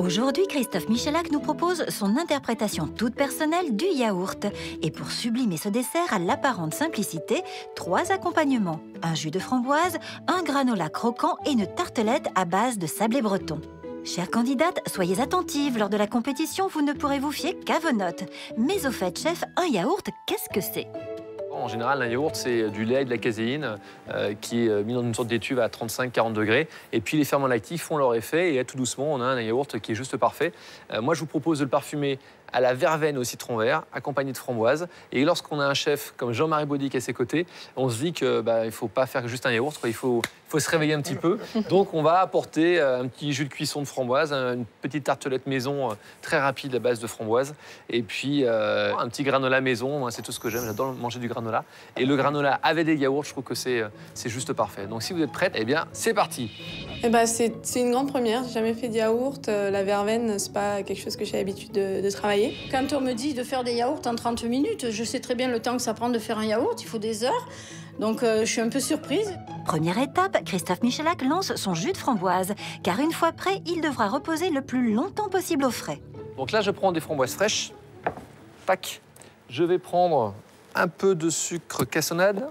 Aujourd'hui, Christophe Michalak nous propose son interprétation toute personnelle du yaourt. Et pour sublimer ce dessert à l'apparente simplicité, 3 accompagnements. Un jus de framboise, un granola croquant et une tartelette à base de sablé breton. Chères candidates, soyez attentives. Lors de la compétition, vous ne pourrez vous fier qu'à vos notes. Mais au fait, chef, un yaourt, qu'est-ce que c'est ? En général, un yaourt, c'est du lait et de la caséine qui est mis dans une sorte d'étuve à 35-40 degrés. Et puis, les ferments lactifs font leur effet. Et là, tout doucement, on a un yaourt qui est juste parfait. Moi, je vous propose de le parfumer à la verveine au citron vert, accompagné de framboise. Et lorsqu'on a un chef comme Jean-Marie Baudic à ses côtés, on se dit qu'il ne faut pas faire juste un yaourt, quoi. Il faut se réveiller un petit peu. Donc, on va apporter un petit jus de cuisson de framboise, une petite tartelette maison très rapide à base de framboise. Et puis, un petit granola maison. Moi, c'est tout ce que j'aime. J'adore manger du granola. Et le granola avec des yaourts, je trouve que c'est juste parfait. Donc, si vous êtes prête, eh bien, c'est parti. Eh ben, c'est une grande première. J'ai jamais fait de yaourt. La verveine, c'est pas quelque chose que j'ai l'habitude de travailler. Quand on me dit de faire des yaourts en 30 minutes, je sais très bien le temps que ça prend de faire un yaourt. Il faut des heures. Donc, je suis un peu surprise. Première étape, Christophe Michalak lance son jus de framboise. Car une fois prêt, il devra reposer le plus longtemps possible au frais. Donc là, je prends des framboises fraîches. Tac. Je vais prendre un peu de sucre cassonade.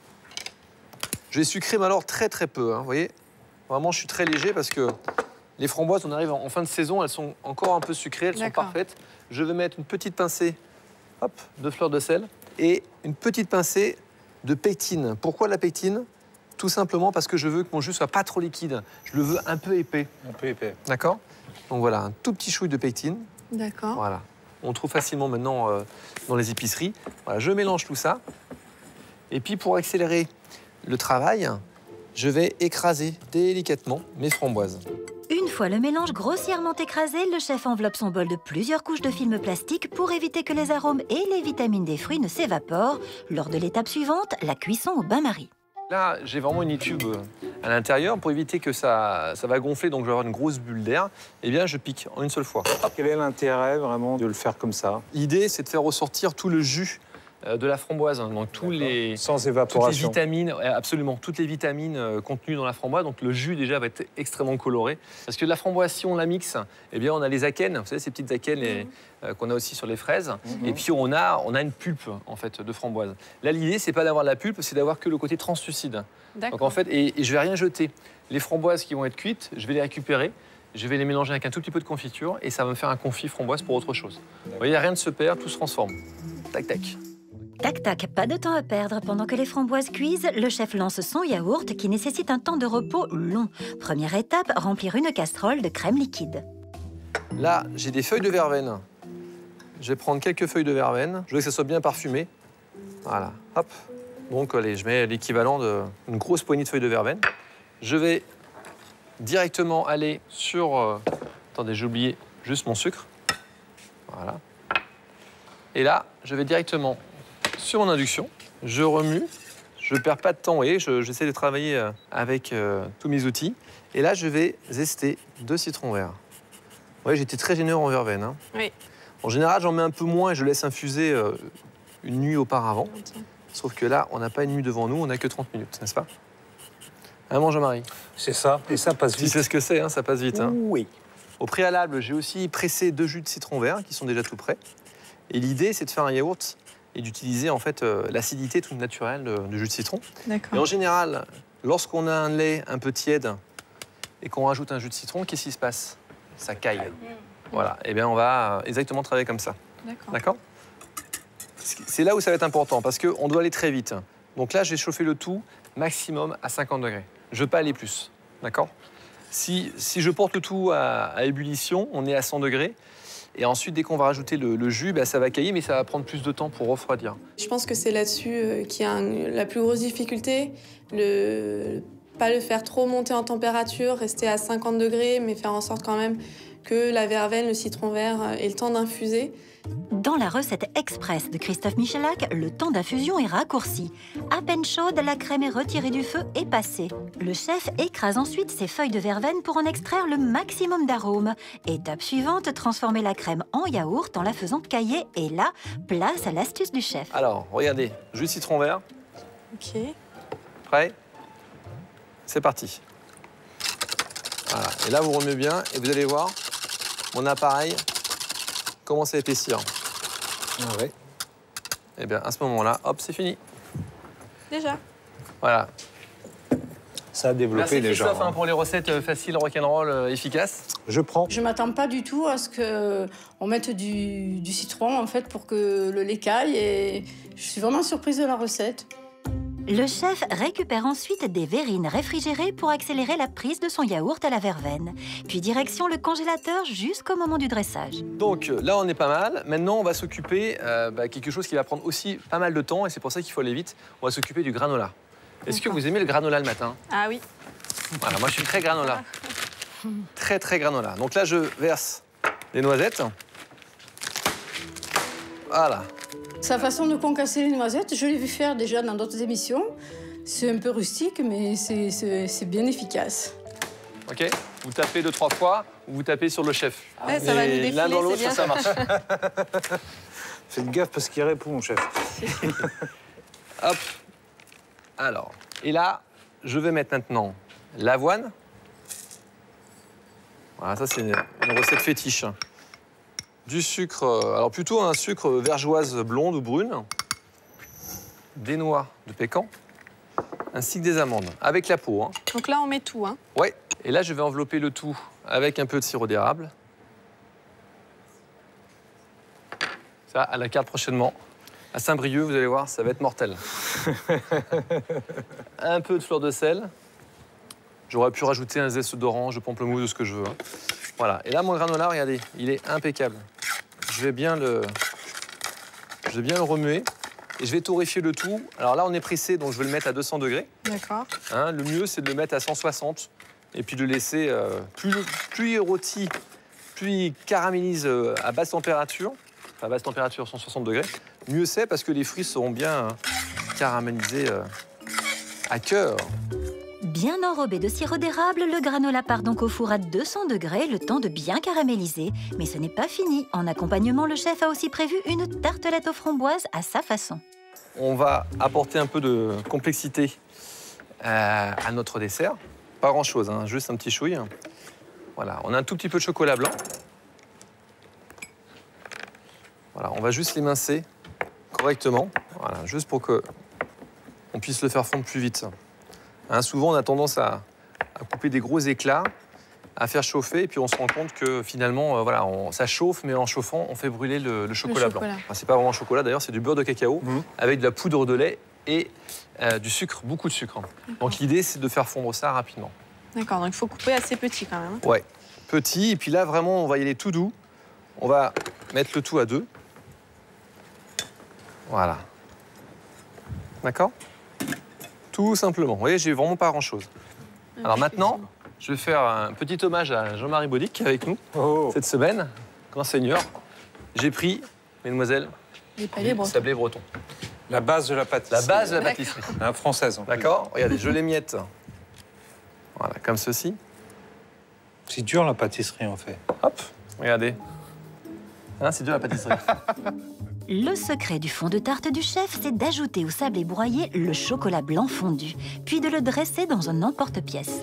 Je vais sucrer, mais alors très très peu, hein, vous voyez. Vraiment, je suis très léger parce que les framboises, on arrive en fin de saison, elles sont encore un peu sucrées, elles sont parfaites. Je vais mettre une petite pincée de fleur de sel et une petite pincée de pectine. Pourquoi la pectine? Tout simplement parce que je veux que mon jus soit pas trop liquide. Je le veux un peu épais. Un peu épais. D'accord? Donc voilà, un tout petit chouille de pectine. D'accord. Voilà. On trouve facilement maintenant dans les épiceries. Voilà, je mélange tout ça. Et puis pour accélérer le travail, je vais écraser délicatement mes framboises. Une fois le mélange grossièrement écrasé, le chef enveloppe son bol de plusieurs couches de film plastique pour éviter que les arômes et les vitamines des fruits ne s'évaporent. Lors de l'étape suivante, la cuisson au bain-marie. Là, j'ai vraiment une étube à l'intérieur pour éviter que ça va gonfler, donc je vais avoir une grosse bulle d'air. Eh bien, je pique en une seule fois. Quel est l'intérêt vraiment de le faire comme ça? L'idée, c'est de faire ressortir tout le jus de la framboise, hein, donc sans évaporation. toutes les vitamines, absolument, toutes les vitamines contenues dans la framboise. Donc le jus déjà va être extrêmement coloré. Parce que la framboise, si on la mixe, eh bien on a les akènes, vous savez ces petites akènes qu'on a aussi sur les fraises. Et puis on a une pulpe en fait de framboise. Là l'idée c'est pas d'avoir la pulpe, c'est d'avoir que le côté translucide. Donc en fait, et je vais rien jeter. Les framboises qui vont être cuites, je vais les récupérer. Je vais les mélanger avec un tout petit peu de confiture et ça va me faire un confit framboise pour autre chose. Vous voyez, rien ne se perd, tout se transforme. Tac tac. Tac tac, pas de temps à perdre. Pendant que les framboises cuisent, le chef lance son yaourt qui nécessite un temps de repos long. Première étape, remplir une casserole de crème liquide. Là, j'ai des feuilles de verveine. Je vais prendre quelques feuilles de verveine. Je veux que ça soit bien parfumé. Voilà, hop. Donc, allez, je mets l'équivalent d'une grosse poignée de feuilles de verveine. Je vais directement aller sur... attendez, j'ai oublié juste mon sucre. Voilà. Et là, je vais directement sur mon induction. Je remue. Je ne perds pas de temps. Vous voyez, j'essaie de travailler avec tous mes outils. Et là, je vais zester 2 citrons verts. Vous voyez, j'étais très généreux en verveine. Hein. Oui. En général, j'en mets un peu moins et je laisse infuser une nuit auparavant. Sauf que là, on n'a pas une nuit devant nous, on n'a que 30 minutes, n'est-ce pas? Hein, Jean-Marie? C'est ça, et ça passe vite. Tu sais ce que c'est, hein, ça passe vite. Hein. Oui. Au préalable, j'ai aussi pressé 2 jus de citron vert qui sont déjà tout prêts. Et l'idée, c'est de faire un yaourt et d'utiliser en fait l'acidité toute naturelle du jus de citron. Et en général, lorsqu'on a un lait un peu tiède et qu'on rajoute un jus de citron, qu'est-ce qui se passe? Ça caille. Voilà, et bien on va exactement travailler comme ça. D'accord? C'est là où ça va être important, parce qu'on doit aller très vite. Donc là, je vais chauffer le tout maximum à 50 degrés. Je ne veux pas aller plus, d'accord? Si je porte le tout à ébullition, on est à 100 degrés. Et ensuite, dès qu'on va rajouter le jus, ça va cailler, mais ça va prendre plus de temps pour refroidir. Je pense que c'est là-dessus qu'il y a la plus grosse difficulté. Pas le faire trop monter en température, rester à 50 degrés, mais faire en sorte quand même que la verveine, le citron vert ait le temps d'infuser. Dans la recette express de Christophe Michalak, le temps d'infusion est raccourci. À peine chaude, la crème est retirée du feu et passée. Le chef écrase ensuite ses feuilles de verveine pour en extraire le maximum d'arômes. Étape suivante, transformer la crème en yaourt en la faisant cailler. Et là, place à l'astuce du chef. Alors, regardez, jus de citron vert. Ok. Prêt? C'est parti. Voilà. Et là, vous remuez bien et vous allez voir, mon appareil commence à épaissir. Ah ouais. Et bien, à ce moment-là, hop, c'est fini. Déjà. Voilà. Ça a développé Merci déjà. Christophe pour les recettes faciles, rock'n'roll, efficaces. Je prends. Je m'attends pas du tout à ce qu'on mette du citron en fait pour que le lait caille et je suis vraiment surprise de la recette. Le chef récupère ensuite des verrines réfrigérées pour accélérer la prise de son yaourt à la verveine. Puis direction le congélateur jusqu'au moment du dressage. Donc là, on est pas mal. Maintenant, on va s'occuper quelque chose qui va prendre aussi pas mal de temps et c'est pour ça qu'il faut aller vite. On va s'occuper du granola. Est-ce que vous aimez le granola le matin? Ah oui. Voilà, moi je suis très granola. Très très granola. Donc là, je verse les noisettes. Voilà. Sa façon de concasser les noisettes, je l'ai vu faire déjà dans d'autres émissions. C'est un peu rustique, mais c'est bien efficace. Ok. Vous tapez 2-3 fois, ou vous tapez sur le chef. Ouais, ça va nous défiler, l'un dans c'est l'autre, bien. ça marche. Faites gaffe parce qu'il répond, chef. Hop. Alors, et là, je vais mettre maintenant l'avoine. Voilà, ça c'est une recette fétiche. Du sucre, alors plutôt un sucre vergeoise blonde ou brune, des noix de pécan, ainsi que des amandes, avec la peau. Hein. Donc là, on met tout. Hein. Ouais. Et là, je vais envelopper le tout avec un peu de sirop d'érable. Ça, à la carte prochainement. À Saint-Brieuc, vous allez voir, ça va être mortel. Un peu de fleur de sel. J'aurais pu rajouter un zeste d'orange, de pamplemousse, de ce que je veux. Hein. Voilà. Et là, mon granola, regardez, il est impeccable. Je vais bien le remuer et je vais torréfier le tout. Alors là, on est pressé, donc je vais le mettre à 200 degrés. D'accord. Hein, le mieux, c'est de le mettre à 160 et puis de le laisser. Plus il rôtit, plus il caramélise à basse température, enfin, à basse température, 160 degrés, mieux c'est parce que les fruits seront bien caramélisés à cœur. Bien enrobé de sirop d'érable, le granola part donc au four à 200 degrés, le temps de bien caraméliser. Mais ce n'est pas fini. En accompagnement, le chef a aussi prévu une tartelette aux framboises à sa façon. On va apporter un peu de complexité à notre dessert. Pas grand-chose, hein, juste un petit chouille. Voilà, on a un tout petit peu de chocolat blanc. Voilà, on va juste l'émincer correctement, voilà, juste pour qu'on puisse le faire fondre plus vite. Hein, souvent, on a tendance à couper des gros éclats, à faire chauffer, et puis on se rend compte que finalement, voilà, ça chauffe, mais en chauffant, on fait brûler le chocolat blanc. Enfin, c'est pas vraiment chocolat, d'ailleurs, c'est du beurre de cacao avec de la poudre de lait et du sucre, beaucoup de sucre. Donc l'idée, c'est de faire fondre ça rapidement. D'accord, donc il faut couper assez petit quand même. Ouais, petit, et puis là, vraiment, on va y aller tout doux. On va mettre le tout à 2. Voilà. D'accord? Tout simplement. Vous voyez, j'ai vraiment pas grand-chose. Alors maintenant, je vais faire un petit hommage à Jean-Marie Baudic avec nous cette semaine, grand seigneur. J'ai pris, mesdemoiselles, Les palais du sablé breton. La base de la pâtisserie. La base de la pâtisserie. Hein, française. En plus. D'accord? Regardez, je l'émiette. Voilà, comme ceci. C'est dur la pâtisserie en fait. Hop, regardez. Hein, c'est dur la pâtisserie. Le secret du fond de tarte du chef, c'est d'ajouter au sablé broyé le chocolat blanc fondu, puis de le dresser dans un emporte-pièce.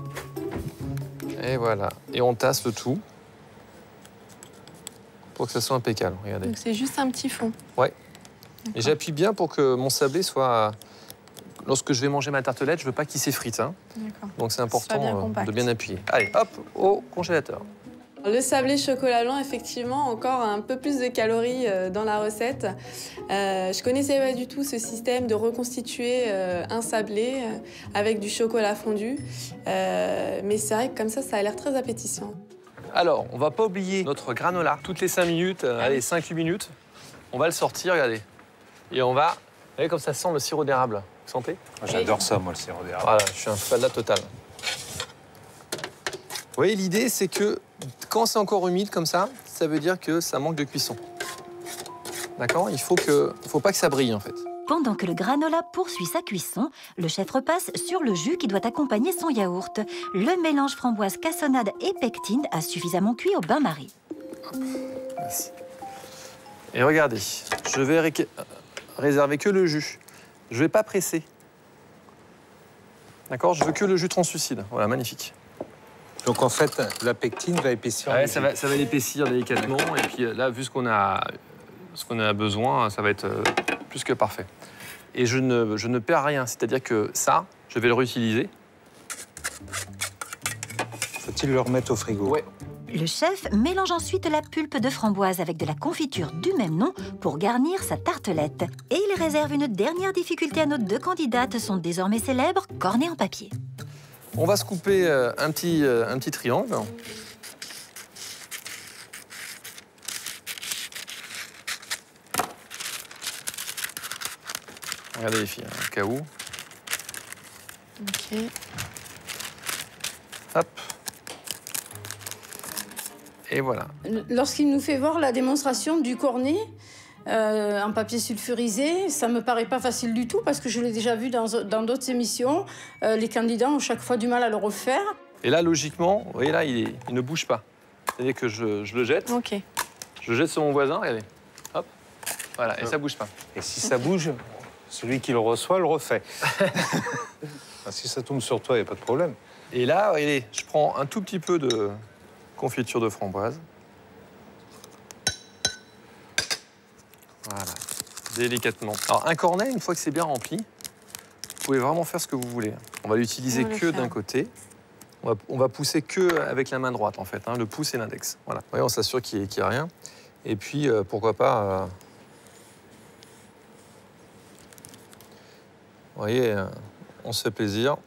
Et voilà. Et on tasse le tout pour que ça soit impeccable. Regardez. Donc c'est juste un petit fond. Ouais. Et j'appuie bien pour que mon sablé soit... Lorsque je vais manger ma tartelette, je veux pas qu'il s'effrite. Hein. D'accord. Donc c'est important bien compact. de bien appuyer. Allez, hop, au congélateur. Le sablé chocolat blanc, effectivement, encore un peu plus de calories dans la recette. Je connaissais pas du tout ce système de reconstituer un sablé avec du chocolat fondu. Mais c'est vrai que comme ça a l'air très appétissant. Alors, on va pas oublier notre granola. Toutes les 5 minutes, allez, 5-8 minutes, on va le sortir, regardez. Et on va... Vous voyez comme ça sent le sirop d'érable. Vous sentez? J'adore ça, moi, le sirop d'érable. Voilà, je suis un falda total. Vous voyez, l'idée, c'est que quand c'est encore humide comme ça veut dire que ça manque de cuisson. D'accord? Il faut pas que ça brille, en fait. Pendant que le granola poursuit sa cuisson, le chef repasse sur le jus qui doit accompagner son yaourt. Le mélange framboise cassonade et pectine a suffisamment cuit au bain-marie. Merci. Et regardez, je vais réserver que le jus. Je ne vais pas presser. D'accord? Je veux que le jus translucide. Voilà, magnifique. Donc en fait, la pectine va épaissir. Ouais, ça va l'épaissir délicatement. Et puis là, vu ce qu'on a besoin, ça va être plus que parfait. Et je ne perds rien. C'est-à-dire que ça, je vais le réutiliser. Faut-il le remettre au frigo? Ouais. Le chef mélange ensuite la pulpe de framboise avec de la confiture du même nom pour garnir sa tartelette. Et il réserve une dernière difficulté à nos 2 candidates, son désormais célèbre cornet en papier. On va se couper un petit triangle. Regardez les filles, au cas où. Ok. Hop. Et voilà. Lorsqu'il nous fait voir la démonstration du cornet en papier sulfurisé, ça me paraît pas facile du tout parce que je l'ai déjà vu dans d'autres émissions. Les candidats ont chaque fois du mal à le refaire. Et là, logiquement, vous voyez là, il ne bouge pas. C'est-à-dire que je le jette. Ok. Je le jette sur mon voisin, regardez. Hop. Voilà, et ça bouge pas. Et si ça bouge, celui qui le reçoit le refait. Si ça tombe sur toi, il n'y a pas de problème. Et là, regardez, je prends un tout petit peu de confiture de framboise. Voilà, délicatement. Alors, un cornet, une fois que c'est bien rempli, vous pouvez vraiment faire ce que vous voulez. On va l'utiliser que d'un côté. On va pousser que avec la main droite, en fait, hein, le pouce et l'index. Voilà. Vous voyez, on s'assure qu'il n'y a rien. Et puis, pourquoi pas... vous voyez, on se fait plaisir.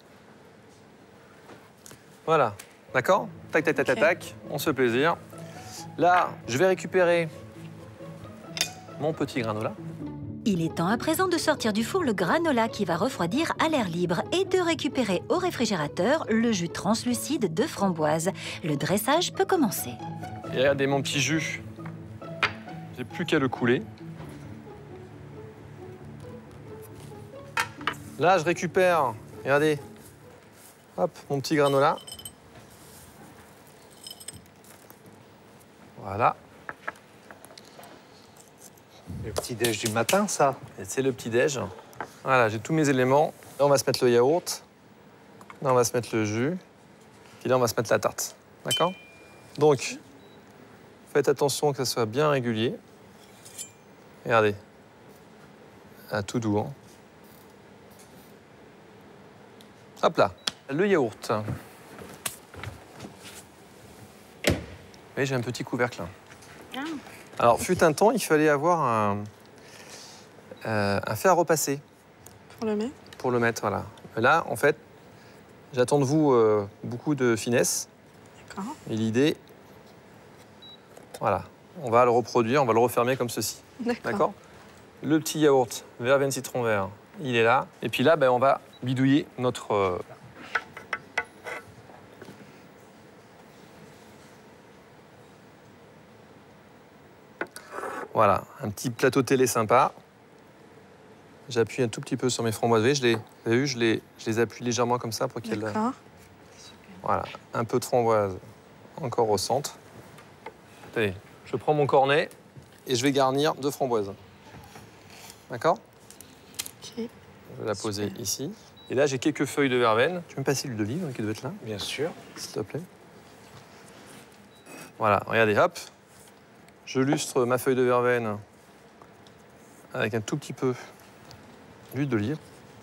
Voilà, d'accord? Tac, tac, tac, tac, tac, on se fait plaisir. Là, je vais récupérer mon petit granola. Il est temps à présent de sortir du four le granola qui va refroidir à l'air libre et de récupérer au réfrigérateur le jus translucide de framboise. Le dressage peut commencer. Et regardez mon petit jus. J'ai plus qu'à le couler. Là, je récupère, regardez, hop, mon petit granola. Voilà. Le petit-déj du matin, ça. C'est le petit-déj. Voilà, j'ai tous mes éléments. Là, on va se mettre le yaourt. Là, on va se mettre le jus. Puis là, on va se mettre la tarte. D'accord? Donc, faites attention que ça soit bien régulier. Regardez. À tout doux. Hein. Hop là, le yaourt. Vous voyez, j'ai un petit couvercle. Ah. Alors, fut un temps, il fallait avoir un fer à repasser. Pour le mettre? Pour le mettre, voilà. Là, en fait, j'attends de vous beaucoup de finesse. D'accord. Et l'idée, voilà, on va le reproduire, on va le refermer comme ceci. D'accord. Le petit yaourt verveine citron vert, il est là. Et puis là, ben, on va bidouiller notre... Voilà, un petit plateau télé sympa. J'appuie un tout petit peu sur mes framboises. Vous avez vu, je les appuie légèrement comme ça pour qu'elles... D'accord. Voilà, un peu de framboise encore au centre. Allez, je prends mon cornet et je vais garnir de framboises. D'accord? Ok. Je vais la poser ici. Et là, j'ai quelques feuilles de verveine. Tu peux me passer l'huile d'olive qui doit être là? Bien sûr. S'il te plaît. Voilà, regardez, hop. Je lustre ma feuille de verveine avec un tout petit peu d'huile d'olive.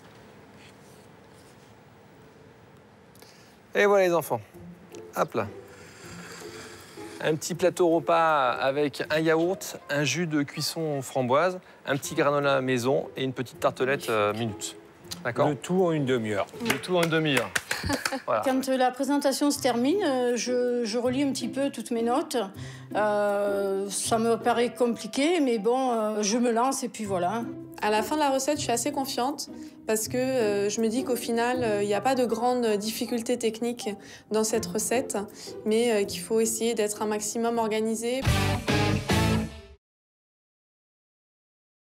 Et voilà les enfants. Hop là. Un petit plateau repas avec un yaourt, un jus de cuisson framboise, un petit granola maison et une petite tartelette minute. D'accord? Le tout en une demi-heure. Le tout en une demi-heure. Voilà. Quand la présentation se termine, je relis un petit peu toutes mes notes. Ça me paraît compliqué, mais bon, je me lance et puis voilà. À la fin de la recette, je suis assez confiante parce que je me dis qu'au final, il n'y a pas de grandes difficultés techniques dans cette recette, mais qu'il faut essayer d'être un maximum organisé.